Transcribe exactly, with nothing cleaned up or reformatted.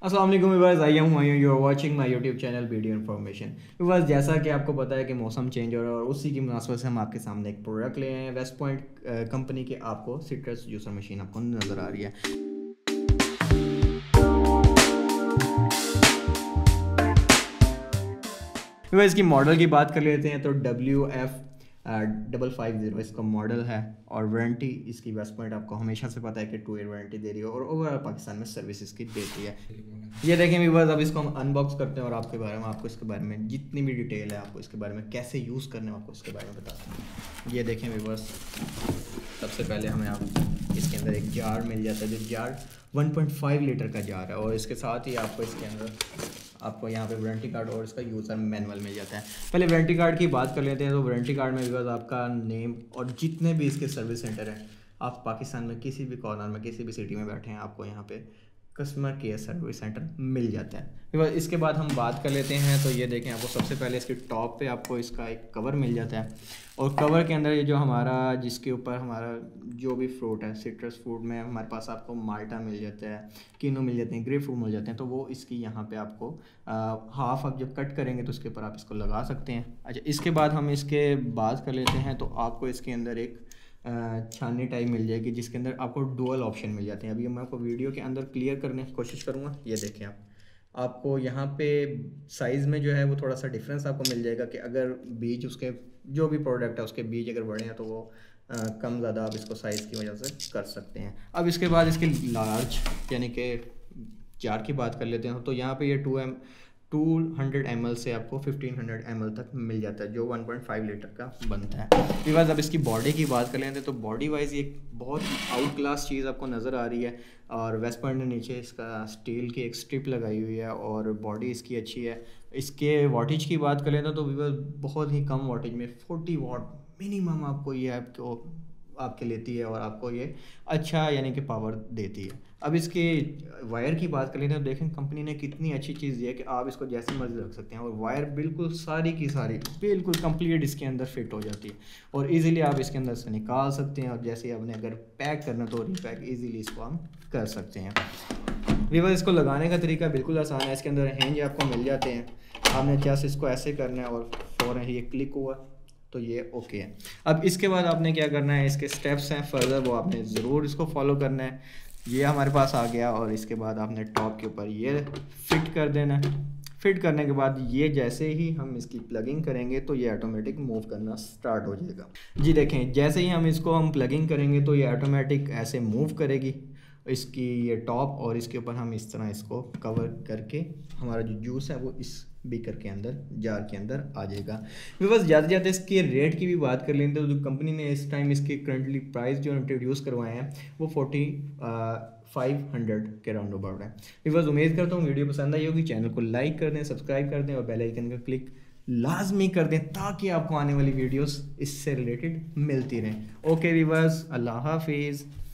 अस्सलाम वालेकुम viewers, I am Humayun, you are watching my YouTube channel video information. Viewers, जैसा कि आपको पता है कि मौसम चेंज हो रहा है और उसी की मुनासबत से हम आपके सामने एक प्रोडक्ट ले आए हैं। वेस्ट पॉइंट कंपनी के आपको सिट्रस जूसर मशीन आपको नज़र आ रही है। व्यूअर्स, इसकी मॉडल की बात कर लेते हैं तो W F double five zero इसका मॉडल है और वारंटी इसकी वेस्ट पॉइंट आपको हमेशा से पता है कि टू ईयर वारंटी दे रही है और ओवरऑल पाकिस्तान में सर्विस इसकी देती है। ये देखें व्यूअर्स, अब इसको हम अनबॉक्स करते हैं और आपके बारे में आपको इसके बारे में जितनी भी डिटेल है आपको इसके बारे में कैसे यूज़ करने आपको इसके बारे में बताते हैं। ये देखें व्यूअर्स, सबसे पहले हमें आप इसके अंदर एक जार मिल जाता है, जो jar one point five litre का जार है और इसके साथ ही आपको इसके अंदर आपको यहाँ पे वारंटी कार्ड और इसका यूज़र मैनुअल मिल जाता है। पहले वारंटी कार्ड की बात कर लेते हैं। तो वारंटी कार्ड में बिकॉज आपका नेम और जितने भी इसके सर्विस सेंटर हैं, आप पाकिस्तान में किसी भी कॉर्नर में किसी भी सिटी में बैठे हैं, आपको यहाँ पे कस्टमर केयर सर्विस सेंटर मिल जाता है। बिकॉज इसके बाद हम बात कर लेते हैं। तो ये देखें, आपको सबसे पहले इसके टॉप पे आपको इसका एक कवर मिल जाता है और कवर के अंदर ये जो हमारा जिसके ऊपर हमारा जो भी फ्रूट है, सिट्रस फ्रूट में हमारे पास आपको माल्टा मिल जाता है, किनो मिल जाते हैं, ग्रेप फ्रूट मिल जाते हैं। तो वो इसकी यहाँ पे आपको हाफ आप जब कट करेंगे तो उसके ऊपर आप इसको लगा सकते हैं। अच्छा, इसके बाद हम इसके बात कर लेते हैं। तो आपको इसके अंदर एक छाननी टाइप मिल जाएगी जिसके अंदर आपको डुअल ऑप्शन मिल जाते हैं। अभी मैं आपको वीडियो के अंदर क्लियर करने की कोशिश करूँगा। ये देखें, आप आपको यहाँ पे साइज़ में जो है वो थोड़ा सा डिफरेंस आपको मिल जाएगा कि अगर बीच उसके जो भी प्रोडक्ट है उसके बीच अगर बढ़े हैं तो वो आ, कम ज़्यादा आप इसको साइज़ की वजह से कर सकते हैं। अब इसके बाद इसके लार्ज यानी कि जार की बात कर लेते हैं। तो यहाँ पे ये two M two hundred M L से आपको फिफ्टीन हंड्रेड एम एल तक मिल जाता है, जो वन पॉइंट फाइव लीटर का बनता है। फिर बाद अब इसकी बॉडी की बात कर लेते हैं। तो बॉडी वाइज ये बहुत आउट क्लास चीज़ आपको नज़र आ रही है और वेस्ट पॉइंट ने नीचे इसका स्टील की एक स्ट्रिप लगाई हुई है और बॉडी इसकी अच्छी है। इसके वाटेज की बात कर लेते हैं तो वीवर बहुत ही कम वाटेज में फोर्टी वाट मिनिमम आपको ये आपको आपके लेती है और आपको ये अच्छा यानी कि पावर देती है। अब इसके वायर की बात कर लेते हैं तो देखें कंपनी ने कितनी अच्छी चीज़ दी है कि आप इसको जैसे मर्जी रख सकते हैं और वायर बिल्कुल सारी की सारी बिल्कुल कंप्लीट इसके अंदर फिट हो जाती है और इजीली आप इसके अंदर से निकाल सकते हैं और जैसे आपने अगर पैक करना तो रीपैक इजीली इसको हम कर सकते हैं। वीवर, इसको लगाने का तरीका बिल्कुल आसान है। इसके अंदर हैंज आपको मिल जाते हैं, आपने जैसे इसको ऐसे करना है और फ़ौरन ये क्लिक हुआ तो ये ओके है। अब इसके बाद आपने क्या करना है, इसके स्टेप्स हैं फर्दर, वो आपने ज़रूर इसको फॉलो करना है। ये हमारे पास आ गया और इसके बाद आपने टॉप के ऊपर ये फिट कर देना है। फिट करने के बाद ये जैसे ही हम इसकी प्लगिंग करेंगे तो ये ऑटोमेटिक मूव करना स्टार्ट हो जाएगा। जी देखें, जैसे ही हम इसको हम प्लगिंग करेंगे तो ये ऑटोमेटिक ऐसे मूव करेगी इसकी ये टॉप और इसके ऊपर हम इस तरह इसको कवर करके हमारा जो जूस है वो इस बीकर के अंदर जार के अंदर आ जाएगा। बस जाते जाते इसके रेट की भी बात कर लेते हैं। तो जो कंपनी ने इस टाइम इसके करंटली प्राइस जो इंट्रोड्यूस करवाए हैं वो फोर्टी फाइव हंड्रेड के राउंड अबाउट है। बस उम्मीद करता हूँ वीडियो पसंद आई होगी। चैनल को लाइक कर दें, सब्सक्राइब कर दें और बेल आइकन का क्लिक लाजमी कर दें ताकि आपको आने वाली वीडियोस इससे रिलेटेड मिलती रहें। ओके वीवर्स, अल्लाह हाफिज़।